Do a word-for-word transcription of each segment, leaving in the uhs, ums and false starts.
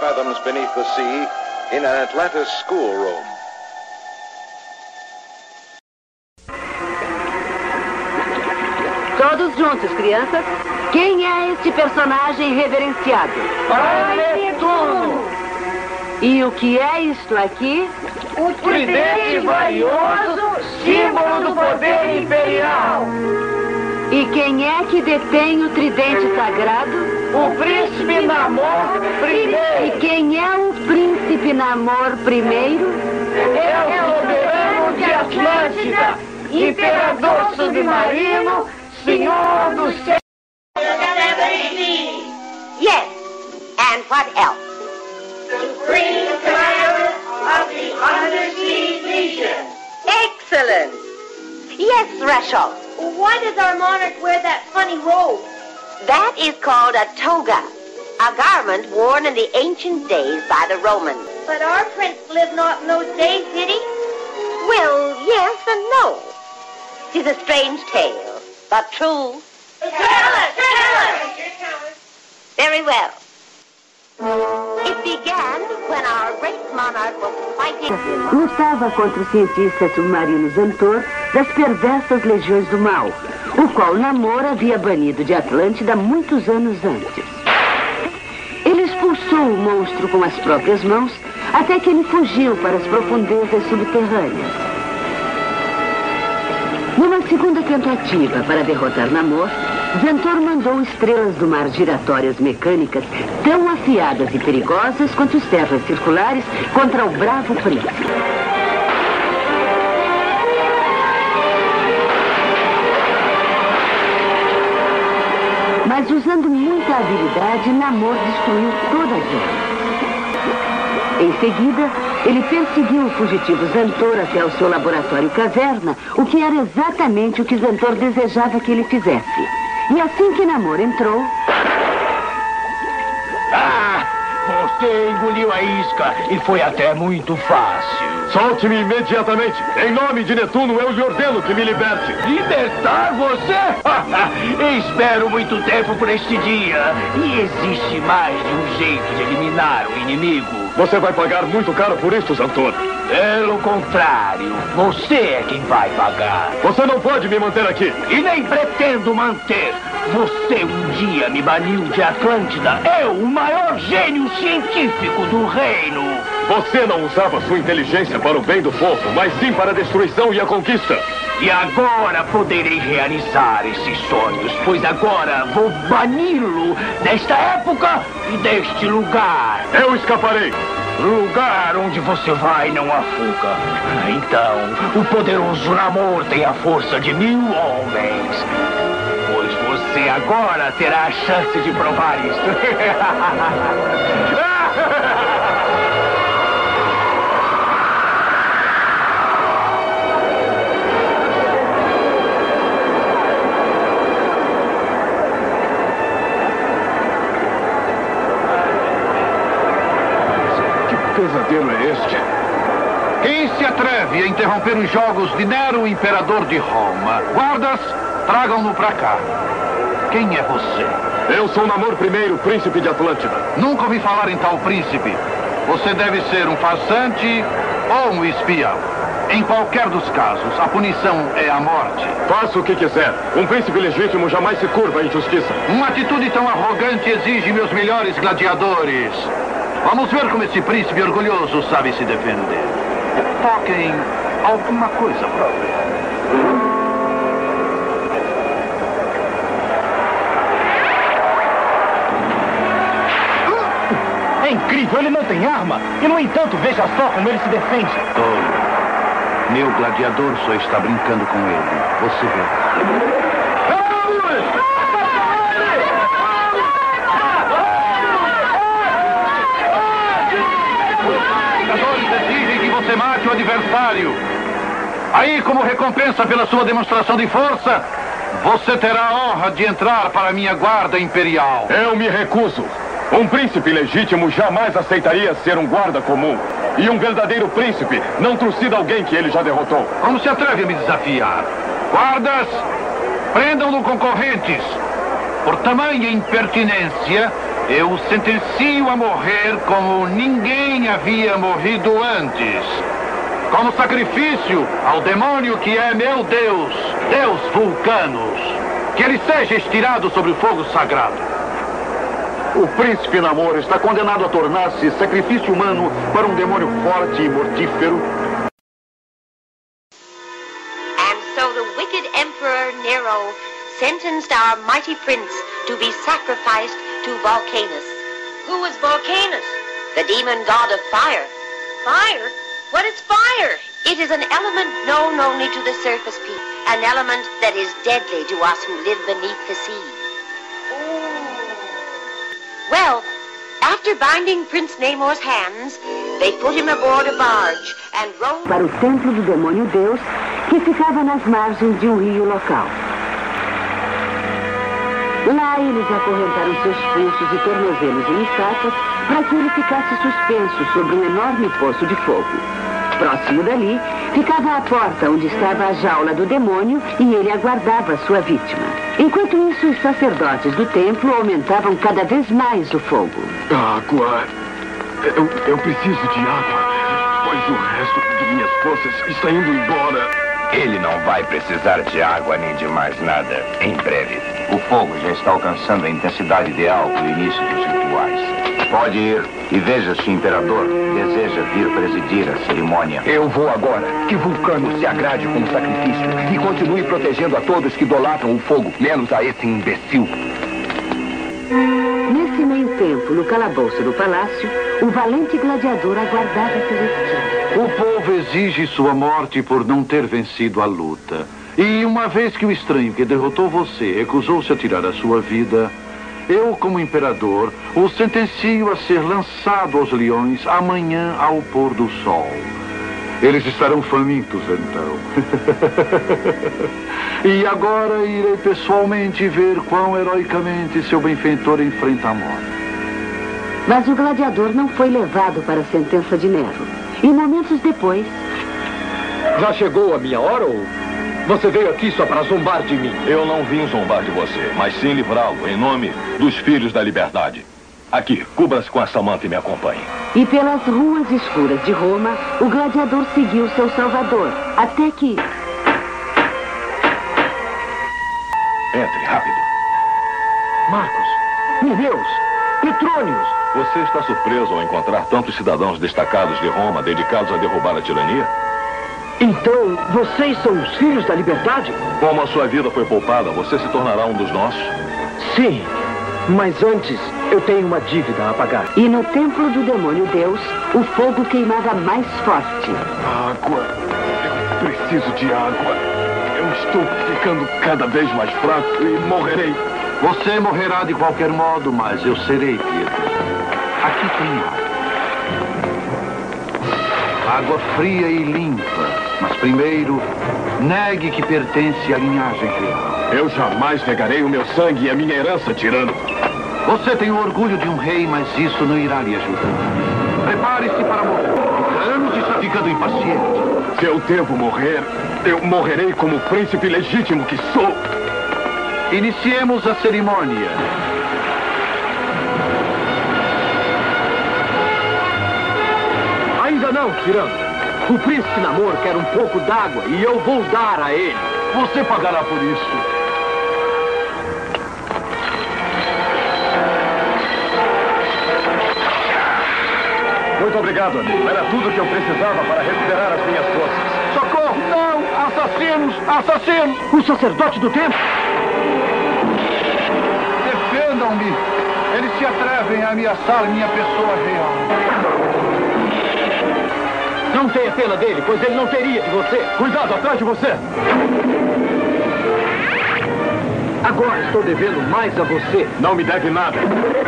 fathoms beneath the sea in an Atlantis schoolroom. Todos juntos, crianças. Quem é este personagem reverenciado? Pai Netuno! E o que é isto aqui? O tridente valioso, símbolo do poder imperial. E quem é que detém o tridente sagrado? O príncipe Namor primeiro. E quem é o príncipe Namor primeiro? É o soberano de Atlântida, imperador submarino, senhor do céu. Yes, and what else? Supreme commander of the Undersea Legion. Excellent. Yes, Rachel. Why does our monarch wear that funny robe? That is called a toga, a garment worn in the ancient days by the Romans. But our prince lived not in those days, did he? Well, yes and no. 'Tis a strange tale, but true. Tell us, tell us. Very well. It began when our great monarch was fighting. Lutava contra o cientista submarino Zantor das perversas legiões do mal, o qual Namor havia banido de Atlântida muitos anos antes. Ele expulsou o monstro com as próprias mãos, até que ele fugiu para as profundezas subterrâneas. Numa segunda tentativa para derrotar Namor, Zantor mandou estrelas do mar giratórias mecânicas tão afiadas e perigosas quanto estrelas circulares contra o bravo príncipe. Mas usando muita habilidade, Namor destruiu toda a guerra. Em seguida, ele perseguiu o fugitivo Zantor até o seu laboratório caverna, o que era exatamente o que Zantor desejava que ele fizesse. E assim que Namor entrou... Ah! Você engoliu a isca e foi até muito fácil. Solte-me imediatamente. Em nome de Netuno, eu lhe ordeno que me liberte. Libertar você? Espero muito tempo por este dia. E existe mais de um jeito de eliminar o inimigo. Você vai pagar muito caro por isso, Zantor. Pelo contrário, você é quem vai pagar. Você não pode me manter aqui. E nem pretendo manter. Você um dia me baniu de Atlântida. Eu, o maior gênio científico do reino. Você não usava sua inteligência para o bem do povo, mas sim para a destruição e a conquista. E agora poderei realizar esses sonhos, pois agora vou bani-lo desta época e deste lugar. Eu escaparei. Lugar onde você vai não há fuga. Então, o poderoso Namor tem a força de mil homens. Pois você agora terá a chance de provar isso. Que pesadelo é este? Quem se atreve a interromper os jogos de Nero, imperador de Roma? Guardas, tragam-no pra cá. Quem é você? Eu sou Namor primeiro, príncipe de Atlântida. Nunca ouvi falar em tal príncipe. Você deve ser um farsante ou um espião. Em qualquer dos casos, a punição é a morte. Faça o que quiser. Um príncipe legítimo jamais se curva à injustiça. Uma atitude tão arrogante exige meus melhores gladiadores. Vamos ver como esse príncipe orgulhoso sabe se defender. Foque em alguma coisa própria. É incrível, ele não tem arma. E, no entanto, veja só como ele se defende. Oh, meu gladiador só está brincando com ele. Você vê. Exigem que você mate o adversário. Aí, como recompensa pela sua demonstração de força, você terá a honra de entrar para a minha guarda imperial. Eu me recuso. Um príncipe legítimo jamais aceitaria ser um guarda comum. E um verdadeiro príncipe não trucida alguém que ele já derrotou. Como se atreve a me desafiar? Guardas, prendam-no com correntes. Por tamanha impertinência, eu o sentencio a morrer como ninguém havia morrido antes. Como sacrifício ao demônio que é meu Deus, Deus Vulcanos. Que ele seja estirado sobre o fogo sagrado. O príncipe Namor está condenado a tornar-se sacrifício humano para um demônio forte e mortífero. And so the wicked Emperor Nero sentenced our mighty prince to be sacrificed to Volcanus. Who was Volcanus? The demon god of fire. Fire? What is fire? It is an element known only to the surface people. An element that is deadly to us who live beneath the sea. Well, after binding Prince Namor's hands, they put him aboard a barge and rowed para o templo do demônio Deus, que ficava nas margens de um rio local. Lá eles acorrentaram seus pulsos e tornozelos em estacas para que ele ficasse suspenso sobre um enorme poço de fogo. Próximo dali, ficava a porta onde estava a jaula do demônio e ele aguardava sua vítima. Enquanto isso, os sacerdotes do templo aumentavam cada vez mais o fogo. Água. Eu, eu preciso de água, pois o resto de minhas forças está indo embora. Ele não vai precisar de água nem de mais nada em breve. O fogo já está alcançando a intensidade ideal para o início dos rituais. Pode ir e veja se o imperador deseja vir presidir a cerimônia. Eu vou agora. Que Vulcano se agrade com o sacrifício e continue protegendo a todos que idolatram o fogo, menos a esse imbecil. Nesse meio tempo, no calabouço do palácio, o valente gladiador aguardava Celestino. O povo exige sua morte por não ter vencido a luta. E uma vez que o estranho que derrotou você recusou-se a tirar a sua vida, eu, como imperador, o sentencio a ser lançado aos leões amanhã ao pôr do sol. Eles estarão famintos, então. E agora irei pessoalmente ver quão heroicamente seu benfeitor enfrenta a morte. Mas o gladiador não foi levado para a sentença de Nero. E momentos depois... Já chegou a minha hora ou você veio aqui só para zombar de mim? Eu não vim zombar de você, mas sim livrá-lo em nome dos filhos da liberdade. Aqui, cubra-se com essa manta e me acompanhe. E pelas ruas escuras de Roma, o gladiador seguiu seu salvador, até que... Entre, rápido. Marcos, Mineus, Petrônios. Você está surpreso ao encontrar tantos cidadãos destacados de Roma dedicados a derrubar a tirania? Então, vocês são os filhos da liberdade? Como a sua vida foi poupada, você se tornará um dos nossos? Sim, mas antes eu tenho uma dívida a pagar. E no templo do demônio Deus, o fogo queimava mais forte. Água. Eu preciso de água. Eu estou ficando cada vez mais fraco e morrerei. Você morrerá de qualquer modo, mas eu serei, Pietro. Aqui tem água. Água fria e limpa. Mas primeiro, negue que pertence à linhagem real. Eu jamais negarei o meu sangue e a minha herança, tirano. Você tem o orgulho de um rei, mas isso não irá lhe ajudar. Prepare-se para morrer. Vulcanos está ficando impaciente. Se eu devo morrer, eu morrerei como príncipe legítimo que sou. Iniciemos a cerimônia. Ainda não, tirano. O príncipe Namor quer um pouco d'água e eu vou dar a ele. Você pagará por isso. Muito obrigado, amigo. Era tudo o que eu precisava para recuperar as minhas forças. Socorro! Não! Assassinos! Assassinos! O sacerdote do templo! Defendam-me! Eles se atrevem a ameaçar minha pessoa real. Não tenha pena dele, pois ele não teria de você. Cuidado, atrás de você! Agora estou devendo mais a você. Não me deve nada.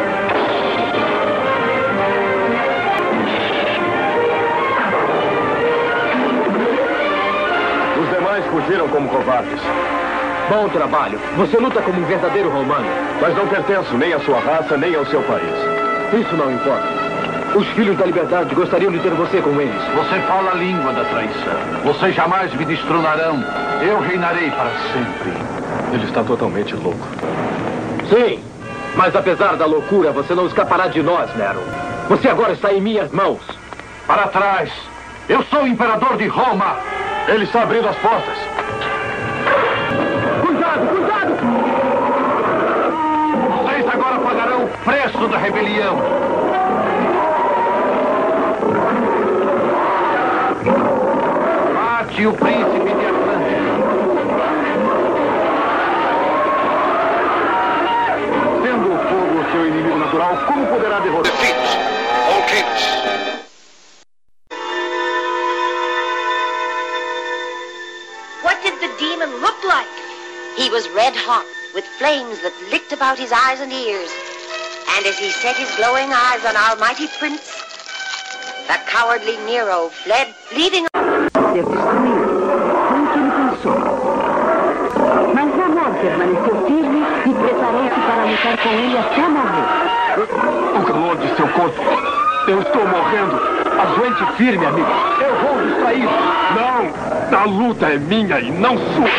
Os demais fugiram como covardes. Bom trabalho. Você luta como um verdadeiro romano. Mas não pertenço nem à sua raça, nem ao seu país. Isso não importa. Os filhos da liberdade gostariam de ter você com eles. Você fala a língua da traição. Vocês jamais me destronarão. Eu reinarei para sempre. Ele está totalmente louco. Sim, mas apesar da loucura, você não escapará de nós, Nero. Você agora está em minhas mãos. Para trás! Eu sou o imperador de Roma! Ele está abrindo as portas. Cuidado, cuidado! Vocês agora pagarão o preço da rebelião. Mate o príncipe de Atlântida. Sendo o fogo seu inimigo natural, como poderá derrotar? What did the demon look like? He was red hot, with flames that licked about his eyes and ears. And as he set his glowing eyes on our mighty prince, the cowardly Nero fled, leaving... Ser destruído. Foi o que ele pensou. Mas Namor permaneceu firme e preparou-se para lutar com ele até morrer. O calor de seu corpo. Eu estou morrendo. Aguente firme, amigo. Eu vou distraí-lo. Não! A luta é minha e não sua.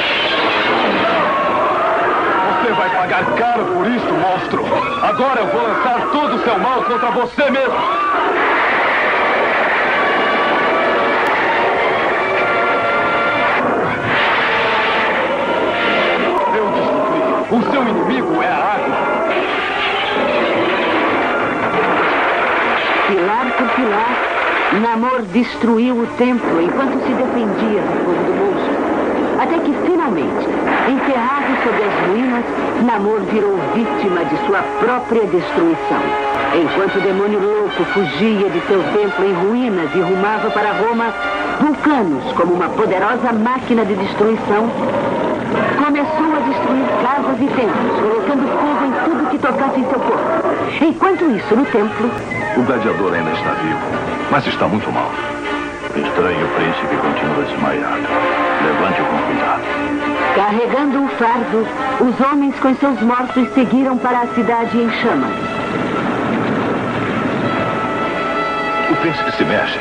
Você vai pagar caro por isso, monstro. Agora eu vou lançar todo o seu mal contra você mesmo. Eu descobri. O seu inimigo é a água. Pilar por pilar, Namor destruiu o templo enquanto se defendia do fogo do monstro. Até que, finalmente, enterrado sob as ruínas, Namor virou vítima de sua própria destruição. Enquanto o demônio louco fugia de seu templo em ruínas e rumava para Roma, Vulcanos, como uma poderosa máquina de destruição, começou a destruir casas e templos, colocando fogo em tudo que tocasse em seu corpo. Enquanto isso, no templo... O gladiador ainda está vivo, mas está muito mal. Estranho, o príncipe continua desmaiado. Levante-o com cuidado. Carregando o fardo, os homens com seus mortos seguiram para a cidade em chamas. O príncipe se mexe.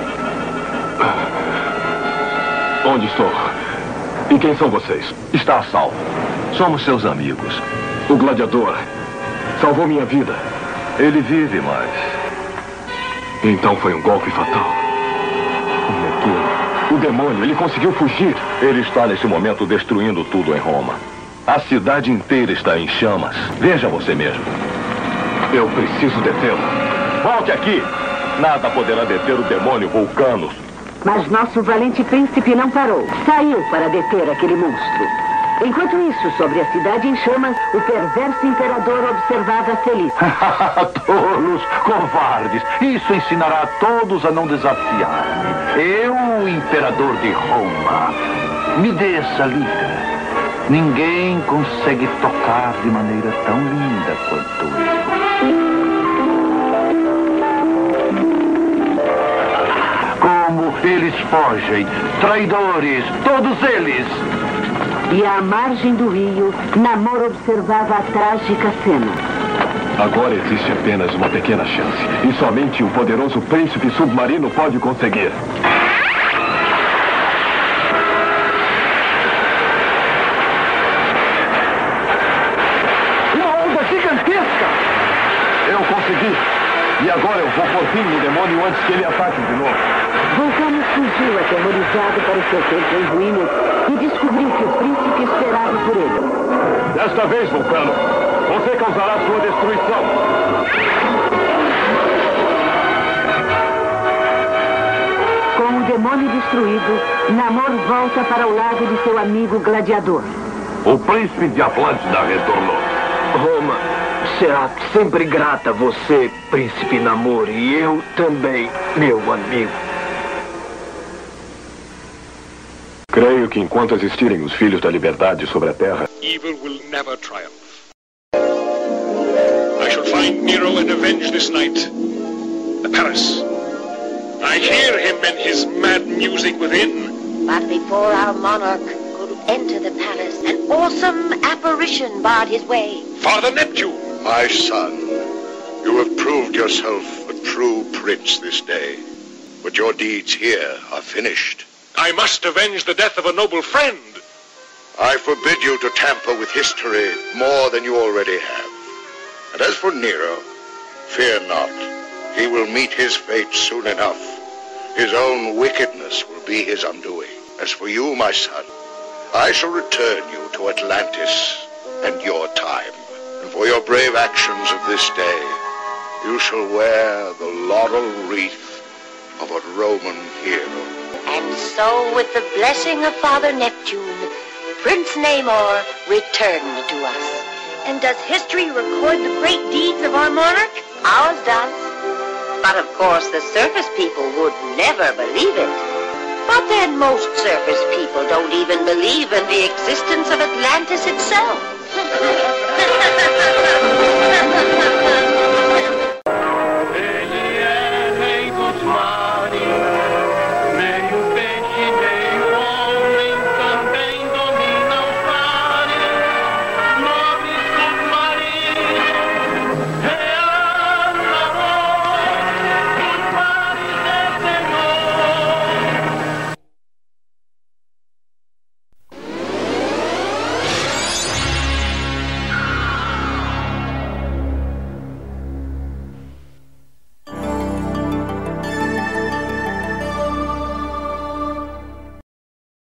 Onde estou? E quem são vocês? Está a salvo. Somos seus amigos. O gladiador salvou minha vida. Ele vive, mas... Então foi um golpe fatal. O Netuno, o demônio, ele conseguiu fugir. Ele está nesse momento destruindo tudo em Roma. A cidade inteira está em chamas. Veja você mesmo. Eu preciso detê-lo. Volte aqui! Nada poderá deter o demônio Vulcanos. Mas nosso valente príncipe não parou. Saiu para deter aquele monstro. Enquanto isso, sobre a cidade em chamas, o perverso imperador observava feliz. Tolos, covardes. Isso ensinará a todos a não desafiar-me. Eu, o imperador de Roma. Me dê essa liga. Ninguém consegue tocar de maneira tão linda quanto eu. Como eles fogem. Traidores, todos eles. E à margem do rio, Namor observava a trágica cena. Agora existe apenas uma pequena chance. E somente o poderoso príncipe submarino pode conseguir. Uma onda gigantesca! Eu consegui. E agora eu vou por fim no demônio antes que ele ataque de novo. Vulcanos fugiu aterrorizado para o seu templo em ruínas e descobriu que o príncipe esperava por ele. Desta vez, Vulcano, você causará sua destruição. Com o demônio destruído, Namor volta para o lado de seu amigo gladiador. O príncipe de Atlântida retornou. Roma será sempre grata a você, príncipe Namor, e eu também, meu amigo. Creio que enquanto existirem os filhos da liberdade sobre a terra, evil will never triumph. I shall find Nero and avenge this night the palace. I hear him and his mad music within. But before our monarch could enter the palace, an awesome apparition barred his way. Father Neptune! My son, you have proved yourself a true prince this day. But your deeds here are finished. I must avenge the death of a noble friend. I forbid you to tamper with history more than you already have. And as for Nero, fear not. He will meet his fate soon enough. His own wickedness will be his undoing. As for you, my son, I shall return you to Atlantis and your time. And for your brave actions of this day, you shall wear the laurel wreath of a Roman hero. And so, with the blessing of Father Neptune, Prince Namor returned to us. And does history record the great deeds of our monarch? Ours does. But of course, the surface people would never believe it. But then most surface people don't even believe in the existence of Atlantis itself.